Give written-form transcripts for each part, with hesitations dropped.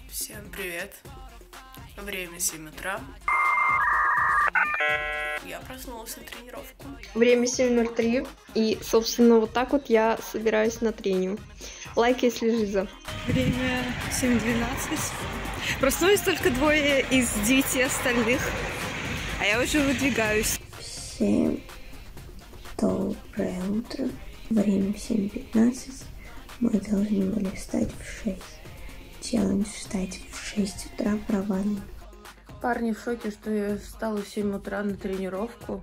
Всем привет. Время 7 утра. Я проснулась на тренировку. Время 7:03. И, собственно, вот так вот я собираюсь на тренинг. Лайк, если жиза. Время 7:12. Проснулись только 2 из 9 остальных. А я уже выдвигаюсь. Всем доброе утро. Время 7:15. Мы должны были встать в 6. Челлендж встать в 6 утра провален. Парни в шоке, что я встала в 7 утра на тренировку.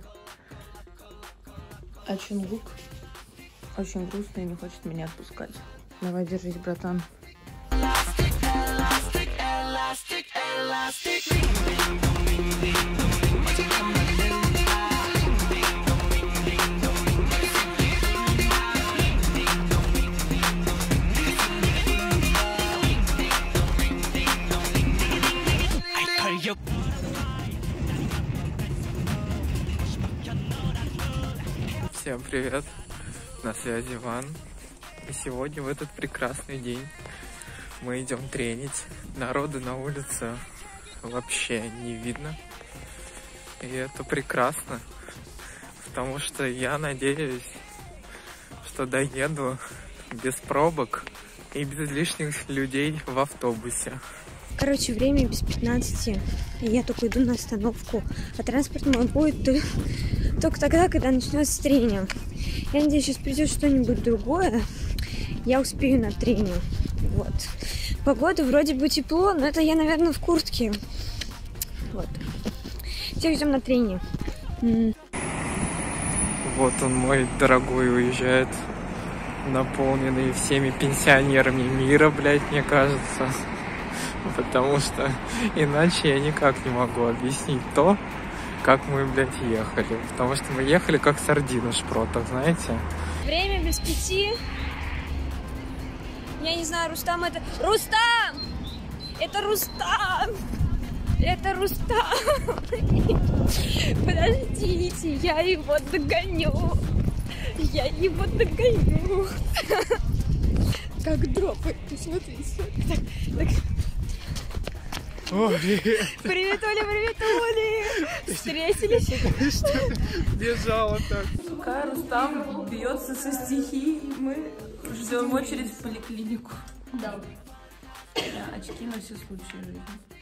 А Чунгук очень грустно и не хочет меня отпускать. Давай, держись, братан. Всем привет, на связи Иван. И сегодня, в этот прекрасный день, мы идем тренить. Народу на улице вообще не видно. И это прекрасно, потому что я надеюсь, что доеду без пробок и без лишних людей в автобусе. Короче, время без 15. И я только иду на остановку. А транспорт мой будет только тогда, когда начнется тренинг. Я надеюсь, сейчас придет что-нибудь другое. Я успею на тренинг. Вот. Погода вроде бы тепло, но это я, наверное, в куртке. Вот. Всех ждем на тренинг. Вот он, мой дорогой, уезжает, наполненный всеми пенсионерами мира, блядь, мне кажется. Потому что иначе я никак не могу объяснить то, как мы, блядь, ехали. Потому что мы ехали как сардины в шпротах, знаете? Время без 5. Я не знаю, Рустам это... Рустам! Это Рустам! Это Рустам! Подождите, я его догоню. Я его догоню. Как дропает, посмотрите. Так. О, привет! Привет, Оля, привет, Оля! Встретились? Бежала так. Пока Рустам бьется со стихией, мы ждем очередь в поликлинику. Да. Очки на все случаи жизни.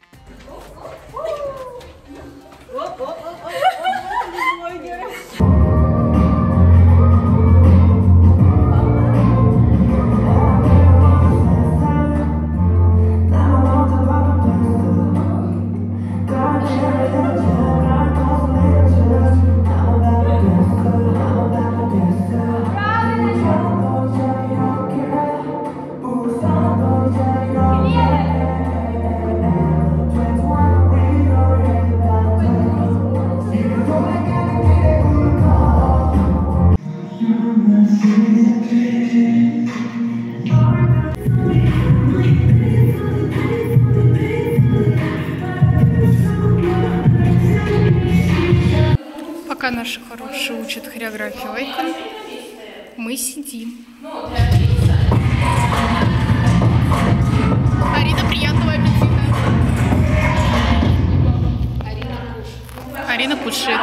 Пока наши хорошие учат хореографию Эйкон, мы сидим. Арина, приятного аппетита. Арина кушает.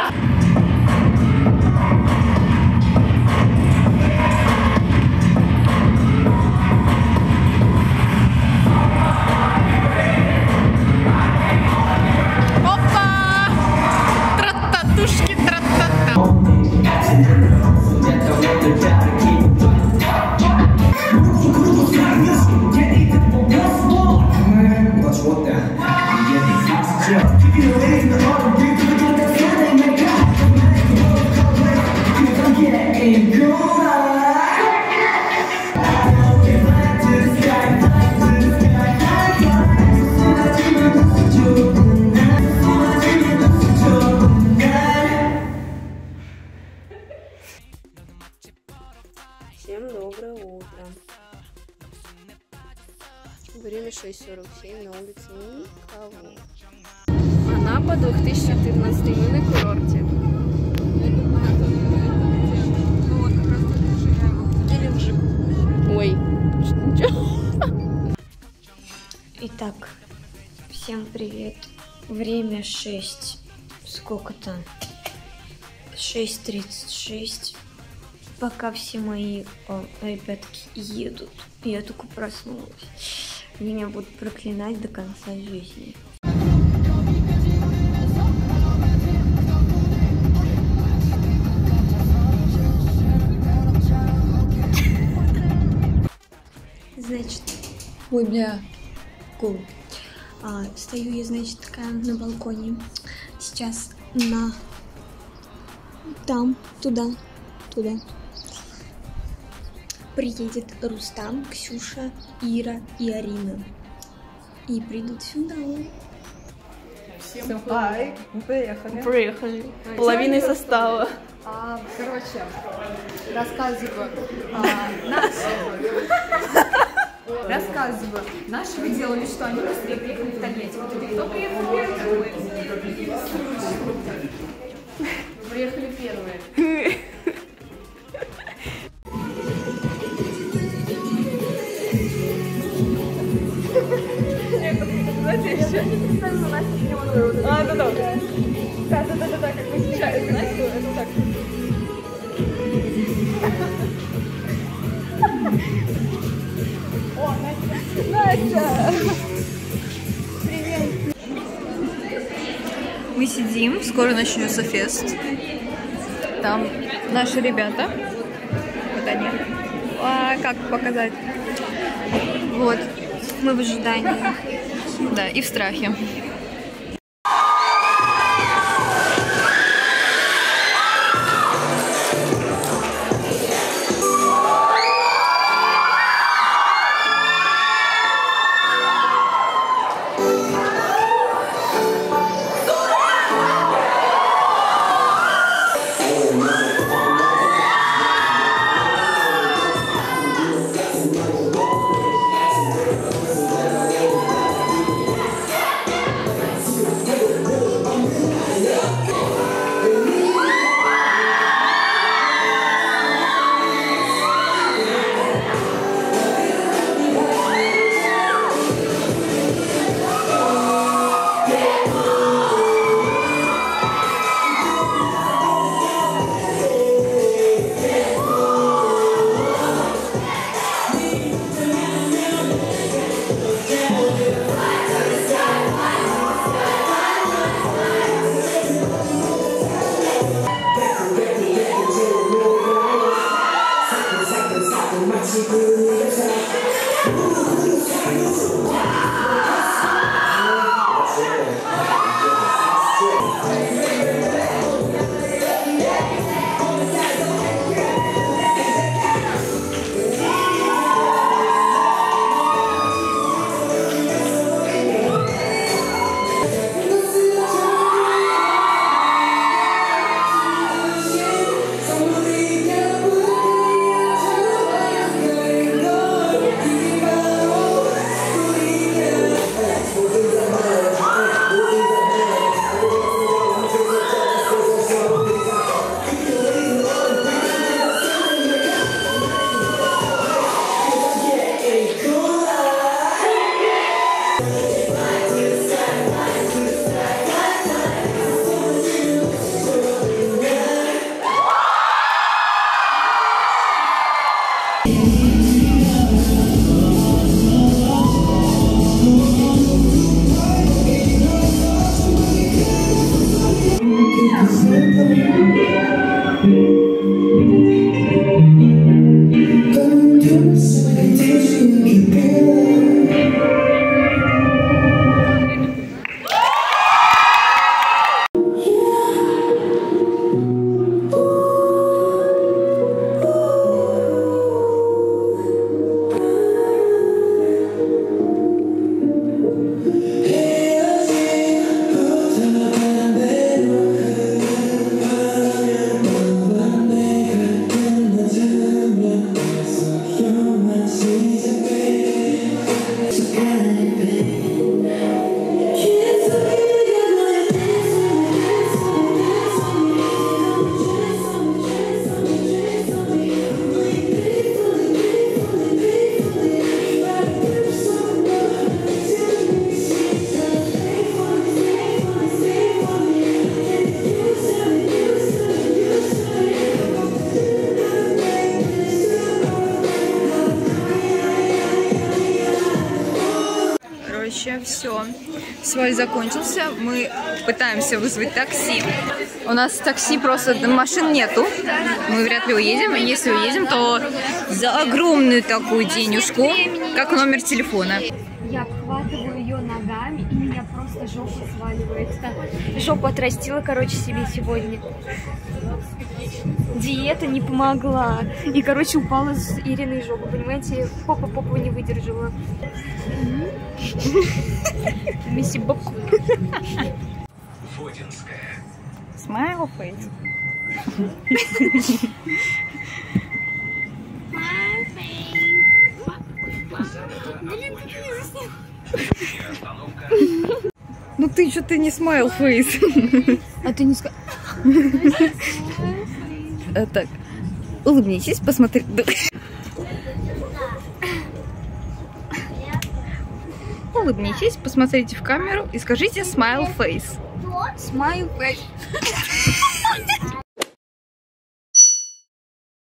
Опа! Тра-та-тушки, тра-та-та. Всем доброе утро. Время 6:47, на улице никого. Анапа, 2014, мы на курорте. Или в Ой. Итак, Всем привет. Время 6. Сколько-то? 6:36. Пока все мои ребятки едут, я только проснулась. Меня будут проклинать до конца жизни. Значит, ой, бля, кул. Стою я, значит, такая на балконе. Сейчас там, туда. Приедет Рустам, Ксюша, Ира и Арина. И придут сюда. Всем хай. Мы приехали. Половиной состава. Короче, рассказываю. Наши вы делали, что они быстрее приехали в Тольятти. Вот это кто приехал первый? Приехали первые. Да, как мы встречались, знаете, это так. О, Настя! Привет! Мы сидим, скоро начнется фест. Там наши ребята. Вот они. Как показать? Вот. Мы в ожидании. Да, и в страхе. короче, все. Свой закончился. Мы пытаемся вызвать такси. У нас такси просто, машин нету. Мы вряд ли уедем. И если уедем, то за огромную такую денежку, как номер телефона. Я обхватываю ее ногами, и меня просто жопа сваливается. Жопу отрастила, короче, себе сегодня. Диета не помогла. И, короче, упала с Ириной жопы, понимаете? Попу не выдержала. Месси бабку. Смайл фейс. Ну ты что-то не смайл фейс. А ты не сказал. Так, улыбнитесь, посмотрите. Улыбнитесь, посмотрите в камеру и скажите смайл фейс. Смайл фейс.